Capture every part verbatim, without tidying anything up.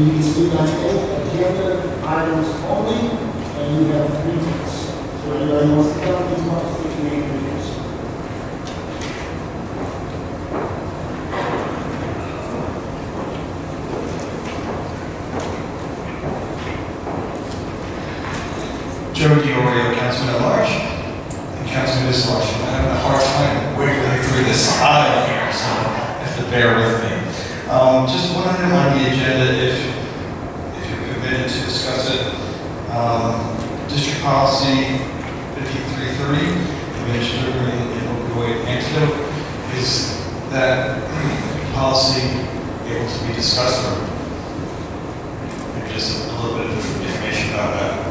you can speak on any agenda items only, and you have three minutes. So anybody wants to come, please want to state your name and address. Joe DiOrio, Councilman at Large, and Councilman at Large. I'm having a hard time wiggling through this aisle here, so you have to bear with me. Um, just one item on the agenda, if, if you're permitted to discuss it. Um, District Policy fifty-three thirty, Administrator in Opioid Antidote, is that policy able to be discussed, or maybe just a little bit of information about that?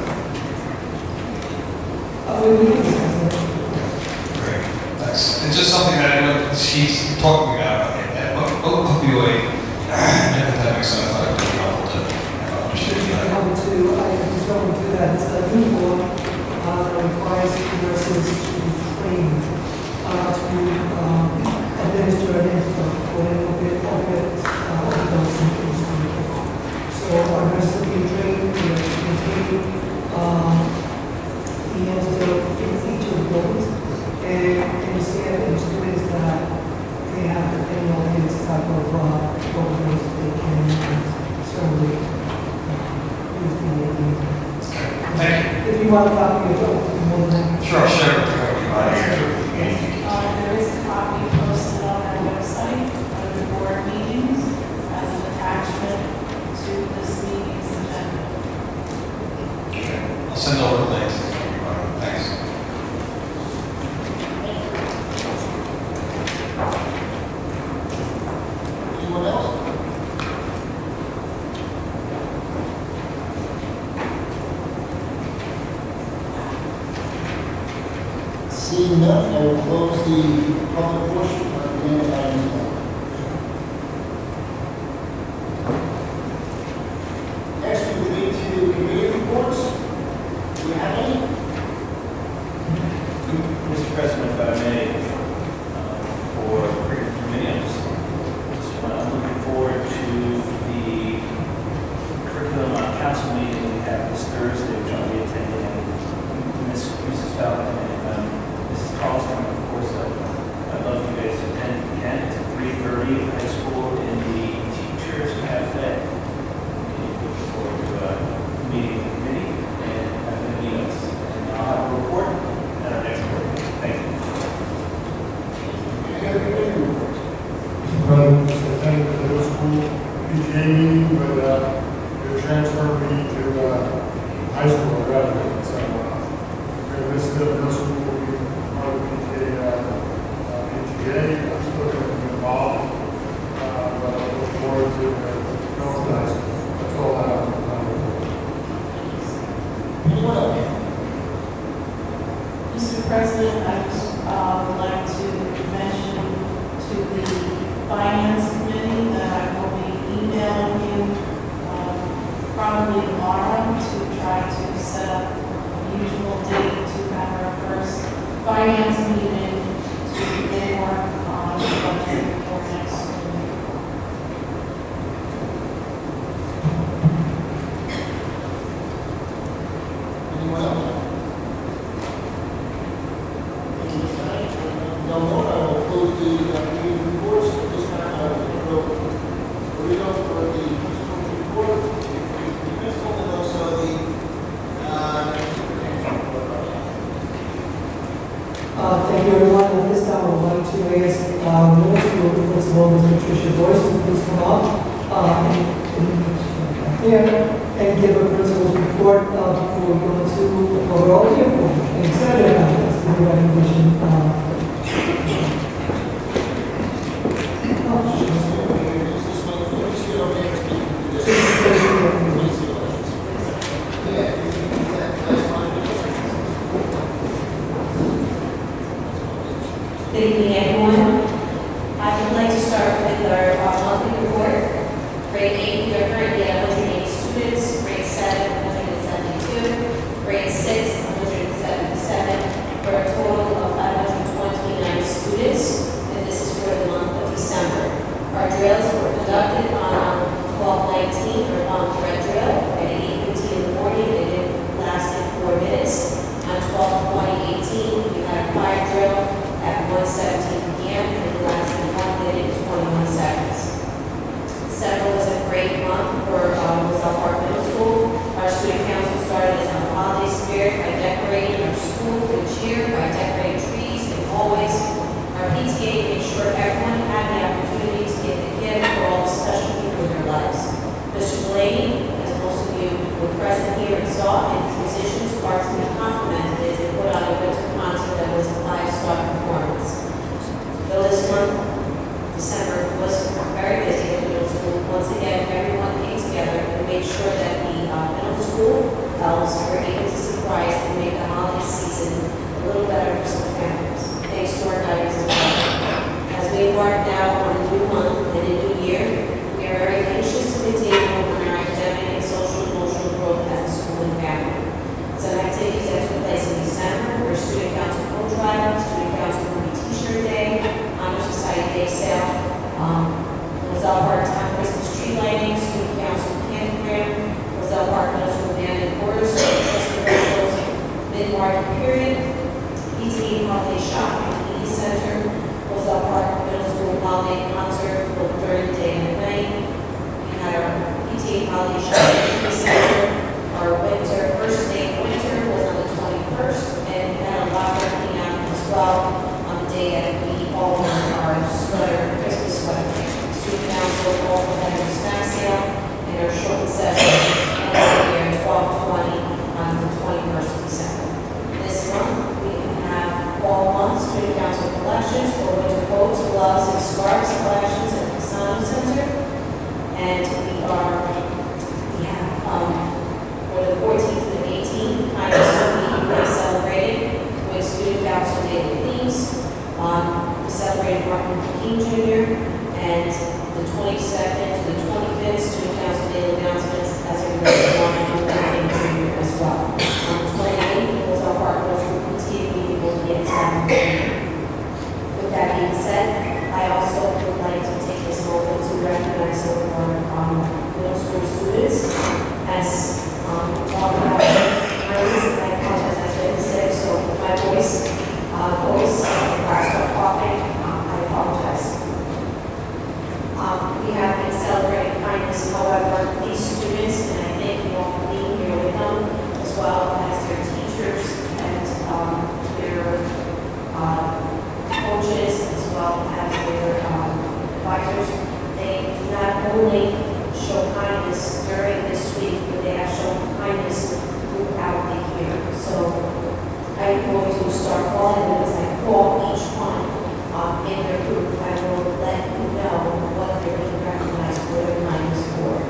Great, thanks. It's just something that I know she's talking about, opioid epidemics, and I thought it would be helpful to understand that. Come to, I was going through that, it's a new law uh, that requires nurses to be trained uh, to um, administer an antidote for an opiate overdose in case of people. So our nurses are being trained to maintain um, the antidote in each of the buildings, and understand and do is that they have any of this type of uh, overdose they can certainly use the antidote. Thank you. If you want a copy of it, more than that. Sure, sure. Uh, there is a copy posted on our website of the board meetings as an attachment to this meeting's agenda. Okay. I'll send over the links. Thanks. Anyone else? Seeing none, I will close the public portion of the agenda items now. Next, we will move to committee reports. Do you have any? Mister President, if I may, uh, for committee, I'm just, just uh, I'm looking forward to the curriculum on council meeting we have this Thursday, which I'll be attending, and Miss Missus Falcon and um, Missus Carlson, of course. uh, I'd love you guys to attend if you can. It's at three thirty at the high school in the Teachers Cafe. Looking forward to uh, meeting the committee and having the meetings. And I'll have a report at our next board meeting. Thank you. Any other committee reports? President, just to thank the middle school P T A meeting, but uh, they're transferring me to uh, high school graduate. So uh, we're going to miss the middle school being part of the P T A. Uh, uh, P T A. I'm still going to be involved, uh, but I look forward to uh, going to high school. That's all I have for time. Anyone else? Mister President, I just uh, would like to mention to the Finance Committee that I will be emailing you um, probably tomorrow to try to set up a usual date to have our first finance meeting to begin work on the budget for next school year. Anyone else? No more, I will close the uh, committee reports. At this time, I will turn it over to Rito for the principal's report, the principal, and also the uh, superintendent's report. Uh, thank you, everyone. At this time, I would like to ask uh, middle school principal, Miz Patricia Boyce, to please come up uh, and, and, here and give a principal's report uh, before we go into what we're all here for. I'm excited about this. The recognition. Uh, Good evening, everyone. I would like to start with our uh, monthly report. Grade eight, we are currently at one hundred eight students. Grade seven, one hundred seventy-two. Grade six, one hundred seventy-seven. For a total of five hundred twenty-nine students. And this is for the month of December. Our drills were conducted on twelve nineteen or on on the celebrated Martin Luther King Junior and the twenty-second to the twenty-fifth student council daily announcements as it relates to Martin Luther King Junior as well. On the twenty-eighth, was our Park Middle School P T A meeting will be at seven p m With that being said, I also would like to take this moment to recognize some of our um, middle school students as um, we talk about kindness, and I apologize, I've been sick, so my voice, uh, voice, if I start coughing, um, I apologize. Um, we have been celebrating kindness, however, these students, and I think you all being here with them, as well as their teachers and um, their uh, coaches, as well as their um, advisors, they not only show kindness during this week, but they have shown kindness throughout the year. So I'm going to start calling them as I call each one um, in their group. I will let you know what they're being recognized for their kindness for.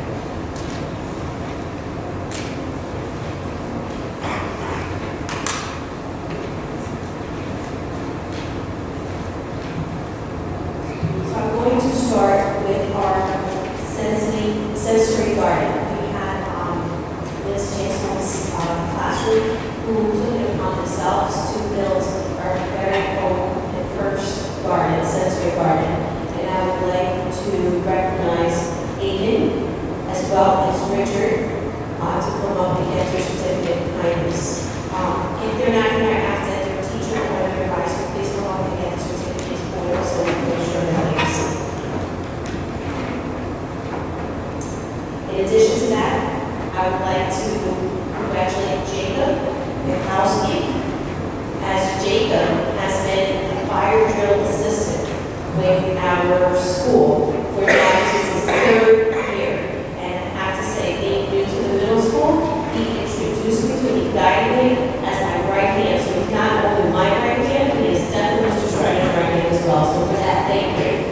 Start with our sensory, sensory garden. We had um, Miz Chancellor's uh, classroom who took it upon themselves to build our very own and first garden, sensory garden. And I would like to recognize Aiden as well as Richard uh, to come up and get their certificate of kindness. Um, if they're not here, I ask that their teacher or their advisor please come up and get the certificates for them so we can make sure that they receive. In addition to that, I would like to congratulate Jacob Mikowski, as Jacob has been a fire drill assistant with our school for now this is his third year. And I have to say, being new to the middle school, he introduced me to me, guided me as my right hand. So he's not only my right hand, he is definitely Mister Shriner's right hand as well. So for that, thank you.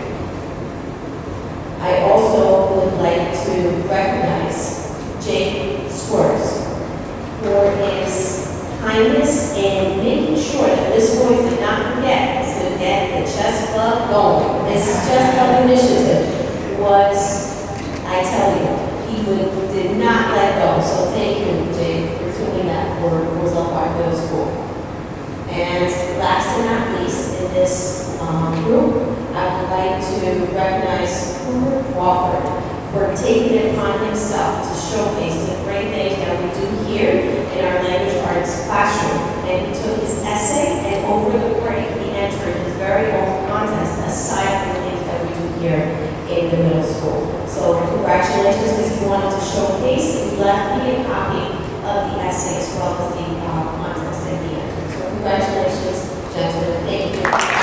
I also would like to recognize Jake Squirts for his kindness in making sure that this boy did not forget to get the chess club going. This chess club initiative was, I tell you, he would, did not let go. So thank you, Jake, for doing that for Roselle Park Middle School. And last but not least, in this um, group, I would like to recognize Cooper Wofford for taking it upon himself to showcase the great things that we do here in our language arts classroom. And he took his essay, and over the break, he entered his very own contest aside from the things that we do here in the middle school. So congratulations, because he wanted to showcase. He left me a copy of the essay as well as the uh, contest that he entered. So congratulations, gentlemen. Thank you.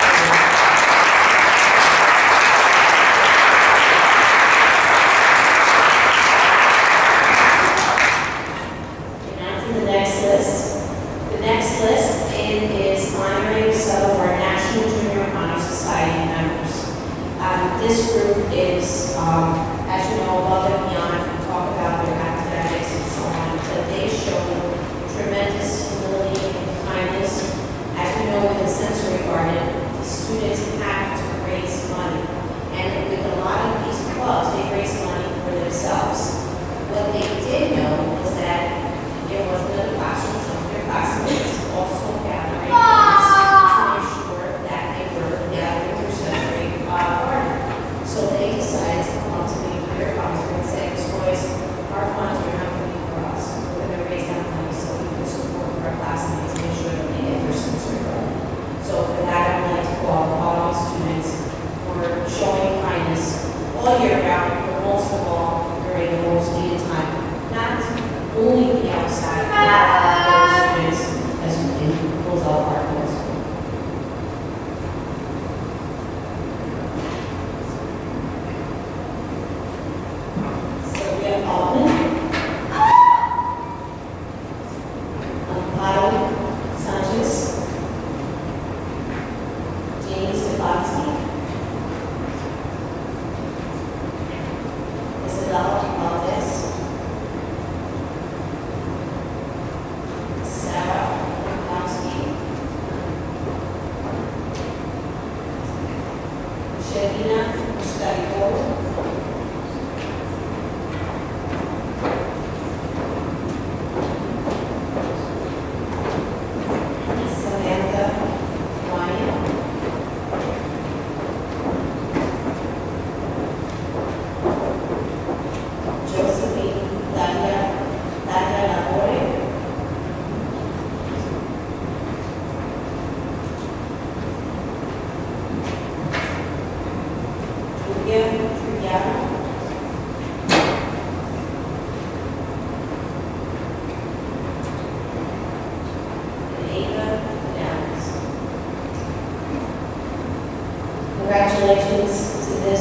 This group is, um, as you know, above and beyond. We talk about their academics and so on, but they show tremendous humility and kindness. As you know, with the sensory garden, the students have to raise money. And with a lot of these clubs, they raise money for themselves. What they did know was that there was another classroom, some of their classmates also gathering funds to ensure that they were gathering their sensory uh, garden. So they decided to come up to me, their advisor, and say, Miz Royce, our funds are not going to be for us. We're going to raise that money so we can support our classmates and make sure that they get their sensory garden. So for that, I would like to call the following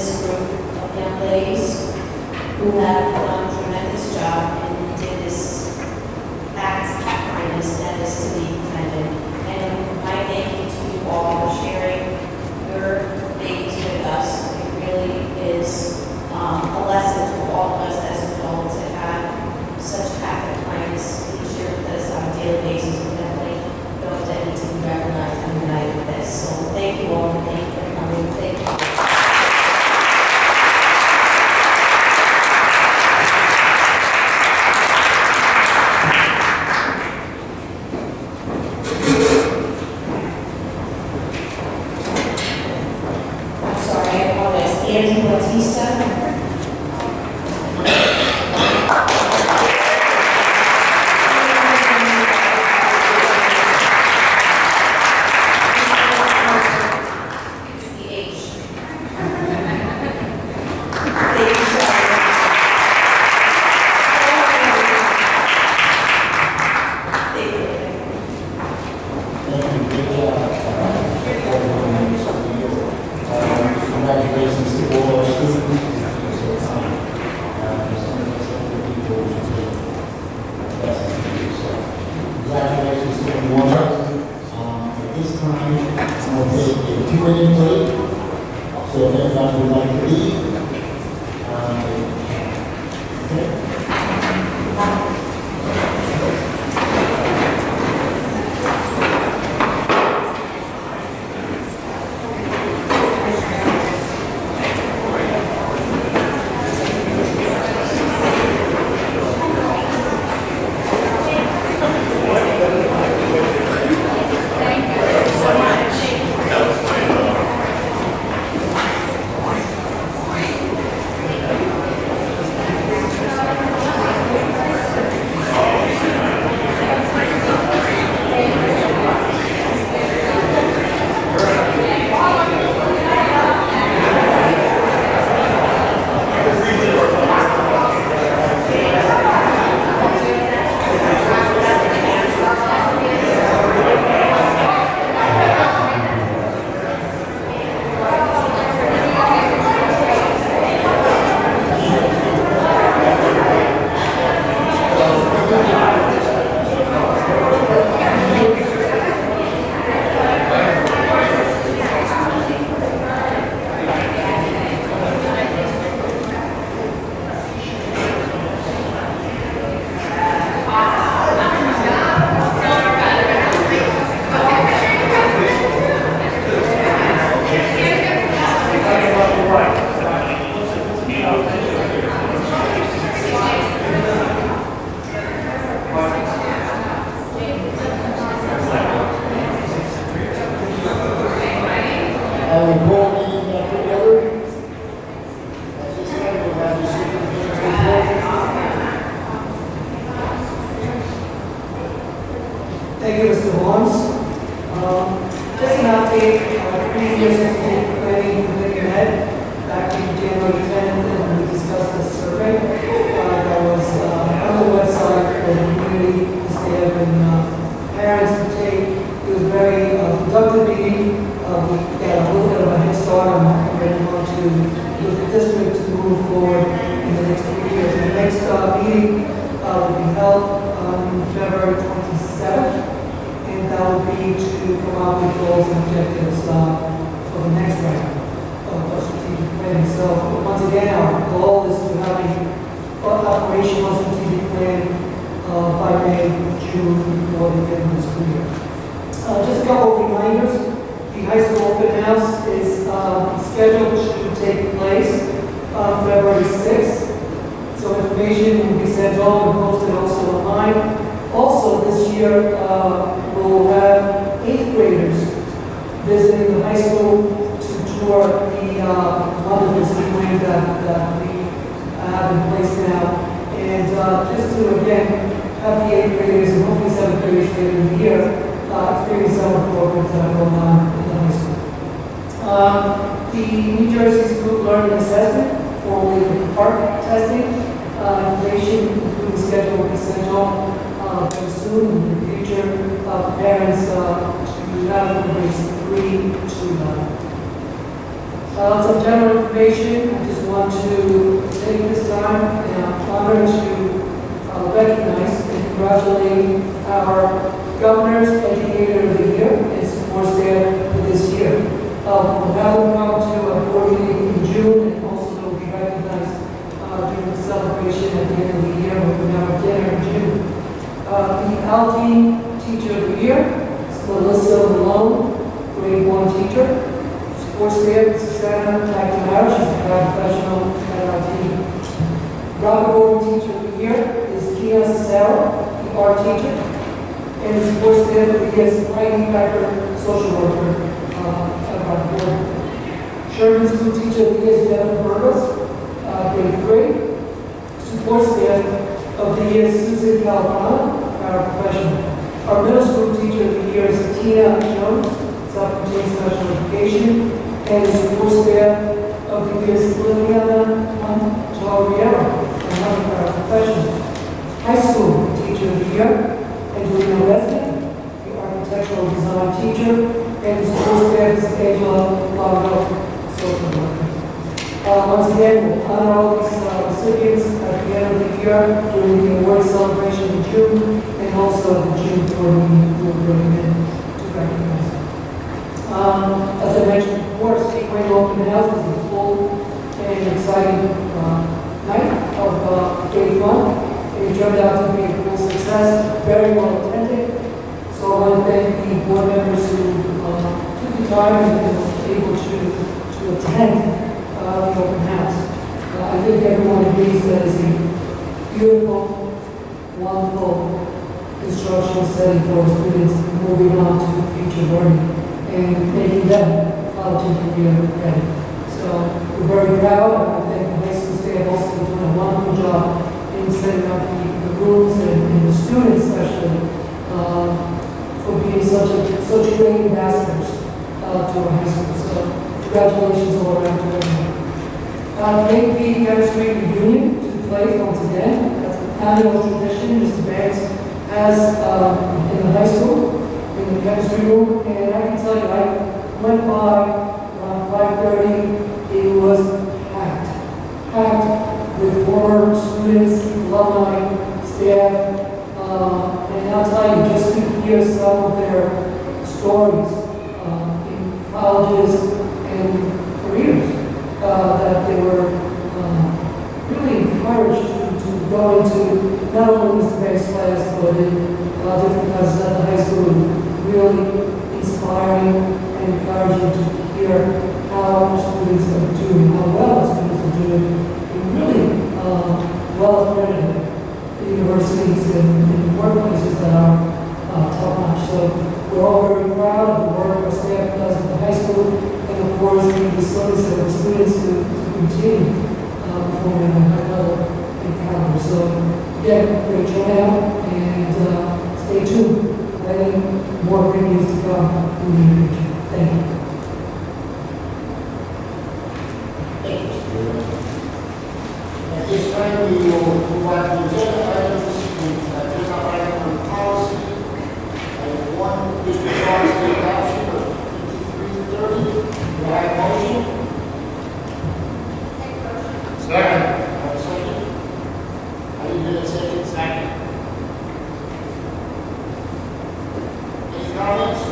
this group of young ladies who have done a tremendous job and did this act of kindness that is to be commended. And I thank you to you all for sharing your babies with us. It really is um, a lesson to all of us as adults to have such act of kindness. Please share with us on a daily basis. We definitely know that need to be recognized and united with this. So thank you all, and thank you for coming. Thank you. Andrew Batista. Thank you, Mister Barnes. Um, just an update, uh, previous planning committee met back in January tenth, and we discussed the survey uh, that was uh, on the website for the community, staff, and uh, parents to take. It was a very uh, productive meeting. Uh, we got a little bit of a head start on ready to the district to move forward in the next few years. The next uh, meeting uh, will be held on February twenty-seventh. And that will be to come up with goals and objectives uh, for the next round of strategic planning. So once again, our goal is to have a operational strategic plan uh, by May, June, before the end of the school year. Uh, just a couple of reminders. The high school open house is uh, scheduled to take place on February sixth. So information will be sent on and posted also online. Also, this year, uh, we'll have eighth graders visiting the high school to tour the uh, wonderful plan that, that we have in place now. And uh, just to, again, have the eighth graders and hopefully seventh graders later in the year uh, experience some of the programs that are going on in the high school. Uh, the New Jersey School Learning Assessment, formerly the PARC testing, uh, information, including schedule, will be sent on Uh, very soon in the future, uh, parents uh, to have grades three to nine. Uh, some general information, I just want to take this time and honor to uh, recognize and congratulate our Governor's Educator of the Year and support staff for this year. Uh, we'll have them come to a board meeting in June, and also they'll be recognized uh, during the celebration at the end of the year when we have our dinner in June. Uh, the L D Teacher of the Year is Melissa Malone, grade one teacher. Sports staff, Susanna McNamara, she's a paraprofessional at our team. Robert Gordon Teacher of the Year is Kia Sarah, the art teacher. And the sports staff of the year is Heidi Becker, social worker uh, at our board. Sherman School Teacher of the Year is Jennifer Burgos, uh, grade three. Support staff of the year is Susan Calvana, paraprofessional. Our middle school teacher of the year is Tina Jones, Self-Contained Special Education. And the support staff of the year is Liliana Montoriero, another paraprofessional. High school teacher of the year, Angelina Resnick, the architectural design teacher, and the support staff is Angela Lago, social worker. Uh, once again, we'll honor all these uh, recipients at the end of the year during the award celebration in June, and also the June board meeting will bring in to recognize them. Um, as I mentioned before, Speedway Open House was a full and exciting uh, night of uh, gay fun. It turned out to be a full success, very well attended. So I want to thank the board members who uh, took the time and were able to, to attend uh, the open house. Uh, I think everyone agrees that it's a beautiful, wonderful instructional setting for students moving on to future learning and making them college and career ready. So we're very proud. I want to thank the high school staff also for doing a wonderful job in setting up the, the rooms and, and the students especially uh, for being such a such great ambassadors uh, to our high school. So congratulations all around to everyone. Uh, Make the chemistry reunion to place once again. That's an annual tradition Mister Banks has uh, in the high school, in the chemistry room. And I can tell you, I went by around five thirty, it was packed. Packed with former students, alumni, staff, uh, and I'll tell you, just to hear some of their stories uh, in colleges and careers, uh, that they were uh, really encouraged to, to go into not only Mister Banks' class, but in uh, different classes at the high school, really inspiring and encouraging to hear how students are doing, how well students are doing, in really uh, well-accredited universities and, and workplaces that are uh, top-notch. So we're all very proud of the work our staff does at the high school, and of course the facilities of the students to, to continue uh, performing at a high level and caliber. So again, great turnout, and uh, stay tuned. Any more great news to come in the near future. Thank you. At this time, we will move on to agenda items, and agenda item on policy. Item one, district policy adoption of fifty-three thirty. Do I have a motion? Second. I have a second. I didn't get a second. Second. Any comments?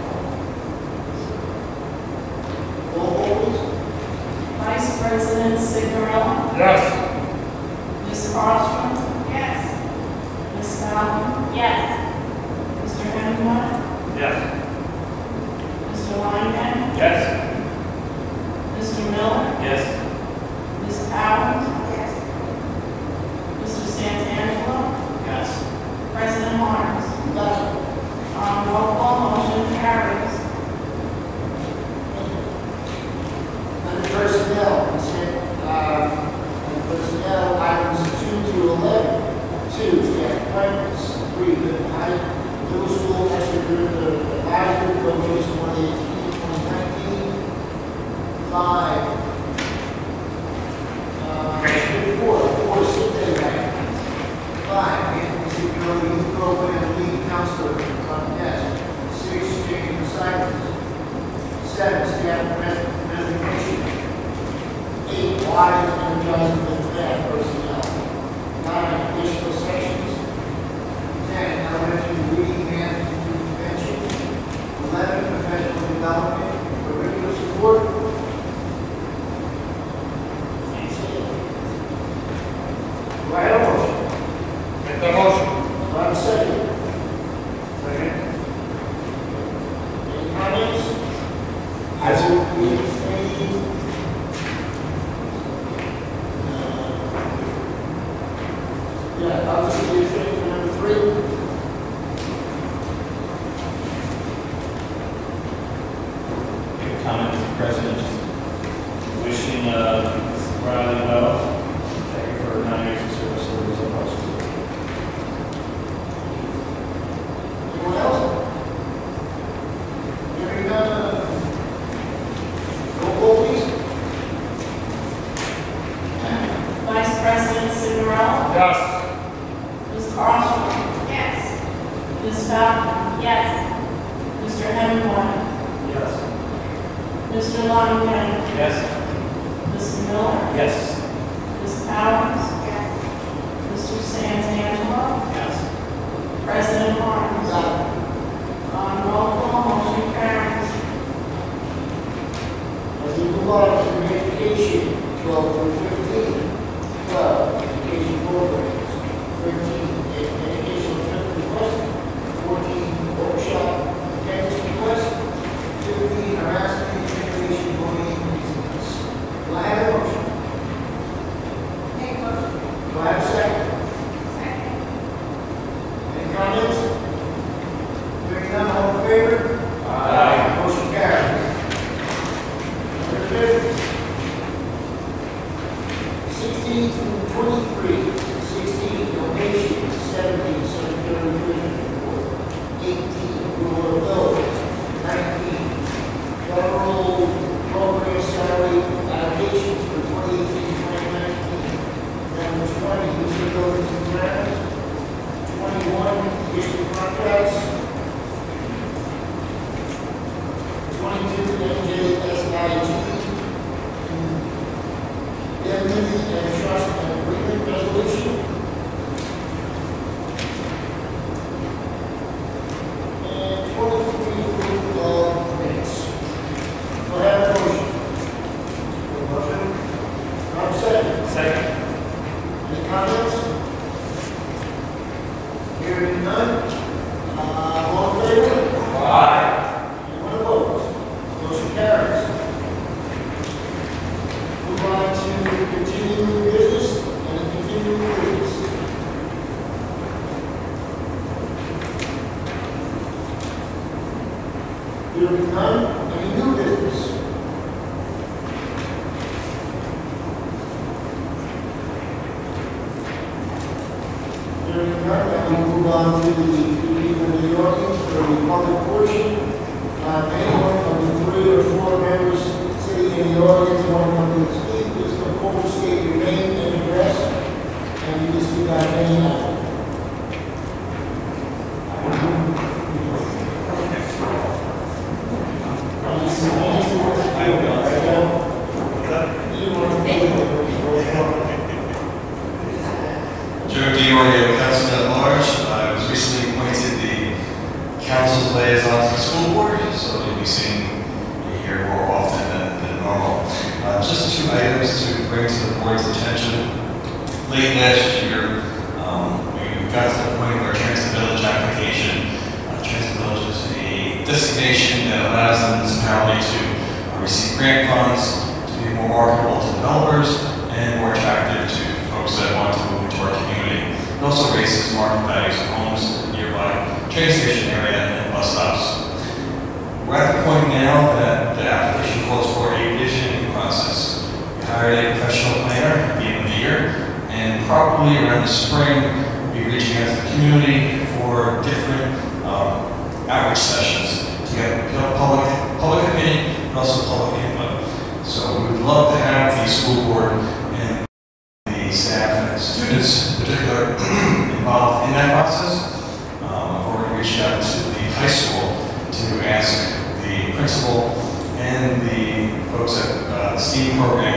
Roll call, please. Vice President Signorella? Yes. Miz Armstrong? Yes. Miz Fowler? Yes. Mister Hemingway? Yes. Mister Lyman? Yes. Mister Miller? Yes. Miz Powers? Yes. Mister Santangelo? Yes. President Morris? Yes. Um, roll call motion carries. Under personnel, consent, uh, and personnel items two to eleven. Two, staff appointments. Three, the high, middle school extracurricular advisory coaches twenty eighteen, twenty nineteen. Five. Uh, three, four, four, sick day bank. Five, Anthony Early Youth Program Lead Counselor, front desk. Six, change of assignments. Seven, staff res- resignation. five is energizing the staff personnel. Nine, additional sections. Ten, elementary reading and intervention. Eleven, professional development, curricular support. Do I have a motion? Make the motion. Do I have a second? Second. Any comments? I will be abstaining. Uh, Yeah, I'll just be abstaining for number three. Make a comment, Mister President, just wishing uh, Miz Riley well. Thank you for her nine years of service to the high school. Anyone else? Hearing none. Roll call, please. Vice President Cigarella? Yes. Miz Armstrong? Yes. Miz Falcon? Yes. Mister Hemingway? Yes. Mister Longbody? Yes. Mister Miller? Yes. Miz Powers? Yes. Mister Santangelo? Yes. President Harms? Aye. On roll call, motion carries. As we move on to education, twelve through fifteen. Twelve, education programs. Thirteen, ed- educational trip request. Fourteen, workshop attendance request. Fifteen, harassment, intimidation, bullying, reasons. Do I have a motion? Make motion. Do I have a second? Second. Any comments? Hearing none, all in favor? Aye. Motion carries. Number two. Sixteen through twenty-three. Sixteen, donation. Seventeen, secretary prison report. Eighteen, rule of bills. Nineteen, federal program salary allocations for twenty eighteen, twenty nineteen. Number twenty, disabilities and grants. Twenty-one, district contracts. Twenty-two, N J S I G. Indemnity and trust and agreement resolution. And twenty-three, approval of minutes. Do I have a motion? Motion. Do I have a second? Second. Any comments? Hearing none. Uh, all in favor? Aye. Anyone opposed? Motion carries. Move on to continuing business and continuing business. Hearing none, any new business? Hearing none, then we move on to the people in the audience for the public portion. Uh, anyone from the three or four members sitting in the audience want to come to speak, please come forward, state your name and address, and you can speak out any matter. Joe DiOrio, Councilman at Large. I was recently appointed the council's liaison to the school board, so you'll be seeing me here more often than, than normal. Uh, just two items to bring to the board's attention. Late last year, um, we got to the point where Transit Village application, uh, Transit Village is a designation that allows the municipality to uh, receive grant funds, to be more marketable to developers, and more attractive to folks that want to move into our community. It also raises market values of homes in the nearby train station area and bus stops. We're at the point now that the application calls for a visioning process. We hired a professional planner at the end of the year, and probably around the spring, we'll be reaching out to the community for different um, outreach sessions to get you know, public, public opinion, but also public input. So we would love to have the school board and the staff and students in particular involved in that process. Um, I've already reached out to the high school to ask the principal and the folks at uh, the STEAM program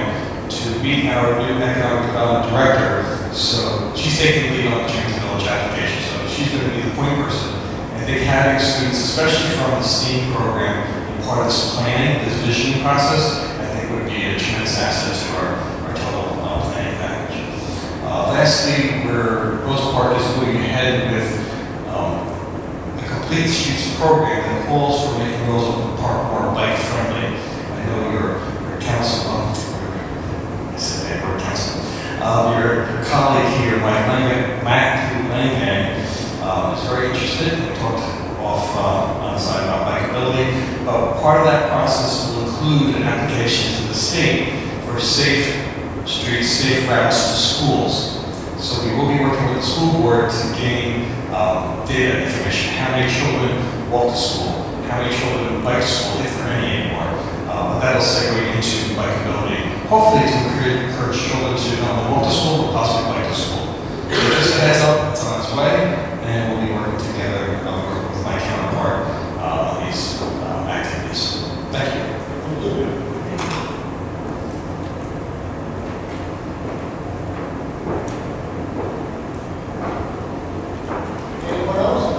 to meet our new economic development director. So she's taking the lead on the Trans Village application, so she's going to be the point person. I think having students, especially from the STEAM program, be part of this planning, this visioning process, I think would be a tremendous asset to our, our total uh, planning package. Uh, lastly, we're, Rose Park is moving ahead with um, a complete streets program that calls for making Rose Park more bike friendly. I know your, your council, um, I said that word council, um, your, your colleague here, Mike Lang, Matt Langan, um, is very interested. We talked off uh, on the side about bikeability, but part of that process will include an application to the state for safe streets, safe routes to schools. So we will be working with the school board to gain um, data information. How many children walk to school? How many children bike to school, if there are any anymore? Uh, but that'll segue into bikeability. Hopefully to encourage children to not only walk to school, but possibly bike to school. So just a heads up, it's on its way, and we'll be working together uh, with my counterpart uh, on these um, activities. Thank you. Thank you. Anyone else?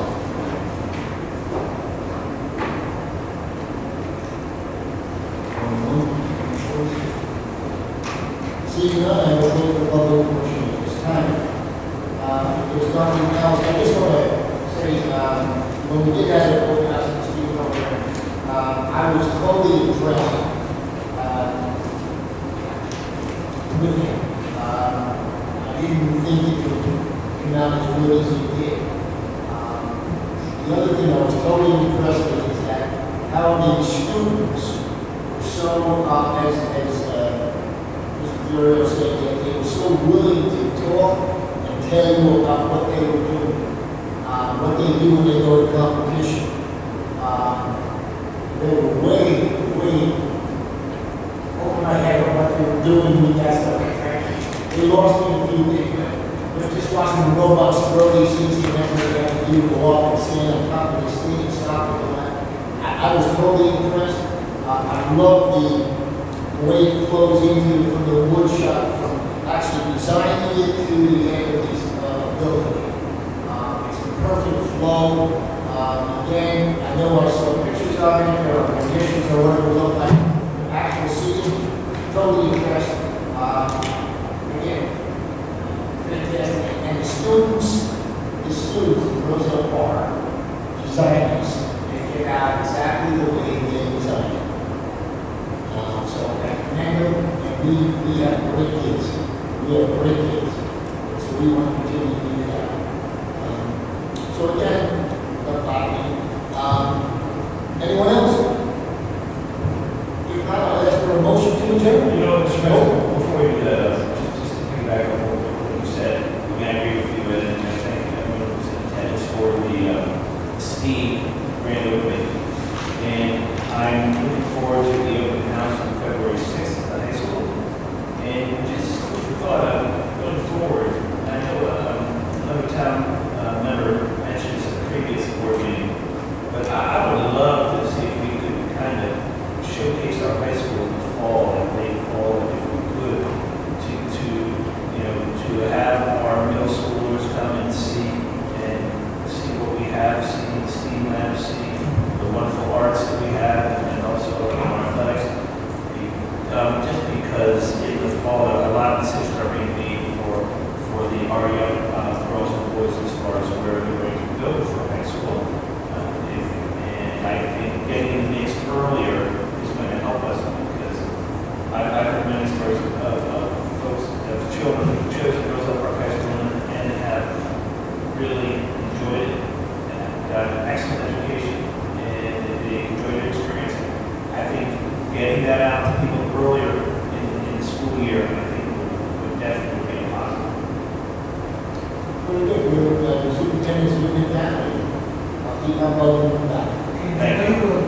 Seeing none, I will close the public portion at this time. Uh, if there's nothing else, I just want to say, um, when we did that at the House and Speed program, uh, I was totally impressed uh, with him. Uh, I didn't think it would come out as good as it did. Um, the other thing I was totally impressed with is that how the students were so, uh, as, as uh, Mister said, that they were so willing to talk and tell you about what they were doing, uh, what they do when they go to competition. Um, they were way, way over my head on what they were doing with that stuff. They lost me a few things, but just watching the robots throw these things together, they have to do go off and stand on top of this thing and stop and all that. I, I was totally impressed. Uh, I love the the way it flows into from the wood shop, from actually designing it to the end of this uh, building. Um, it's a perfect flow. Um, again, I know I saw pictures of it or renditions or whatever it looked like. The actual scene, totally impressed. Um, again, fantastic. And the students, the students in Roselle Park designed this and get out exactly the way they designed it. Um, so I commend them, and we, we have great kids. We have great kids. So we want to continue to do that. Um, so again, the body. Um, anyone else? If not, I'll ask for a motion to adjourn. You know, Mister President, before we do that, uh, just to pick back on what you said, we can agree with you, and I thank everyone who's in attendance for the uh, STEAM grand opening. And I'm looking forward to the open house on February sixth at the high school. And just with the thought of going forward, I know um, another town uh, member mentioned this at the previous board meeting, but I, I would love to see if we could kind of showcase our high school in the fall, like late fall, if we could, to, to you know, to have our middle schoolers come and see and see what we have, see the STEAM labs, see the wonderful arts that we have, and also our athletics. Um, just because in the fall, a lot of decisions are being made for for the our young uh, girls and boys as far as where they're going to go for high school. Um, if, and I think getting the mix earlier is going to help us because I've, I've heard many stories of, of folks, of children who chose to go to High School and have really enjoyed it and got an excellent education. They enjoy the experience. I think getting that out to people earlier in, in the school year, I think would, would definitely be a positive. Very good. We're, uh, the superintendent's looking at that. I'll keep on going with that. Thank you.